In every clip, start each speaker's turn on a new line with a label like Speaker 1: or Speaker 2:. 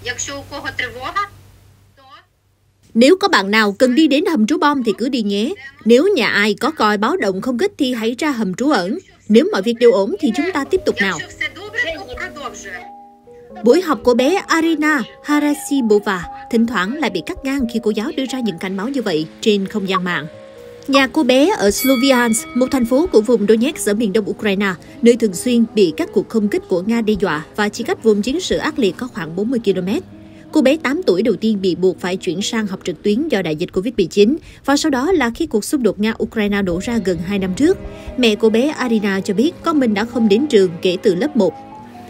Speaker 1: Nếu có bạn nào cần đi đến hầm trú bom thì cứ đi nhé. Nếu nhà ai có còi báo động không kích thì hãy ra hầm trú ẩn. Nếu mọi việc đều ổn thì chúng ta tiếp tục nào. Buổi học của bé Arina Harasibova thỉnh thoảng lại bị cắt ngang khi cô giáo đưa ra những cảnh báo như vậy trên không gian mạng. Nhà cô bé ở Sloviansk, một thành phố của vùng Donetsk ở miền đông Ukraine, nơi thường xuyên bị các cuộc không kích của Nga đe dọa và chỉ cách vùng chiến sự ác liệt có khoảng 40 km. Cô bé 8 tuổi đầu tiên bị buộc phải chuyển sang học trực tuyến do đại dịch Covid-19 và sau đó là khi cuộc xung đột Nga-Ukraine nổ ra gần 2 năm trước. Mẹ cô bé Arina cho biết con mình đã không đến trường kể từ lớp 1.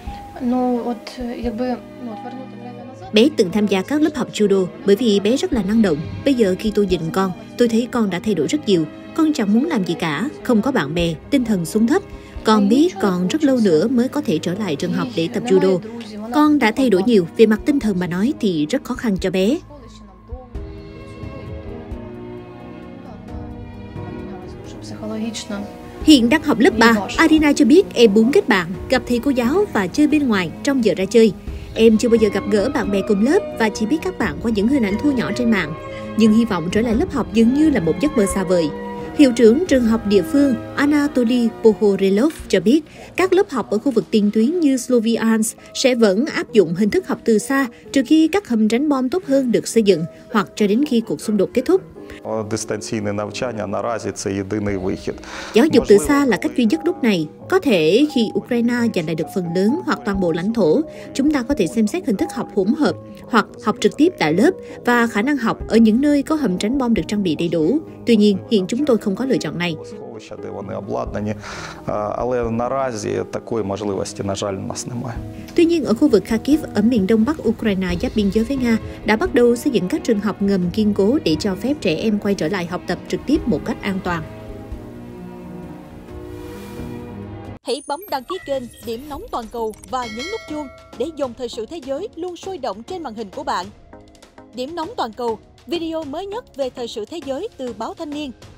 Speaker 1: Bé từng tham gia các lớp học judo bởi vì bé rất là năng động. Bây giờ khi tôi nhìn con, tôi thấy con đã thay đổi rất nhiều. Con chẳng muốn làm gì cả, không có bạn bè, tinh thần xuống thấp. Con biết còn rất lâu nữa mới có thể trở lại trường học để tập judo. Con đã thay đổi nhiều, về mặt tinh thần mà nói thì rất khó khăn cho bé. Hiện đang học lớp 3, Arina cho biết em muốn kết bạn, gặp thầy cô giáo và chơi bên ngoài trong giờ ra chơi. Em chưa bao giờ gặp gỡ bạn bè cùng lớp và chỉ biết các bạn qua những hình ảnh thu nhỏ trên mạng. Nhưng hy vọng trở lại lớp học dường như là một giấc mơ xa vời. Hiệu trưởng trường học địa phương Anatoly Pohorelov cho biết các lớp học ở khu vực tiền tuyến như Sloviansk sẽ vẫn áp dụng hình thức học từ xa trừ khi các hầm tránh bom tốt hơn được xây dựng hoặc cho đến khi cuộc xung đột kết thúc. Giáo dục từ xa là cách duy nhất lúc này. Có thể khi Ukraine giành lại được phần lớn hoặc toàn bộ lãnh thổ, chúng ta có thể xem xét hình thức học hỗn hợp hoặc học trực tiếp tại lớp và khả năng học ở những nơi có hầm tránh bom được trang bị đầy đủ. Tuy nhiên, hiện chúng tôi không có lựa chọn này. Tuy nhiên, ở khu vực Kharkiv ở miền đông bắc Ukraine giáp biên giới với Nga đã bắt đầu xây dựng các trường học ngầm kiên cố để cho phép trẻ em quay trở lại học tập trực tiếp một cách an toàn.
Speaker 2: Hãy bấm đăng ký kênh Điểm Nóng Toàn cầu và nhấn nút chuông để dòng thời sự thế giới luôn sôi động trên màn hình của bạn. Điểm Nóng Toàn cầu, video mới nhất về thời sự thế giới từ báo Thanh niên.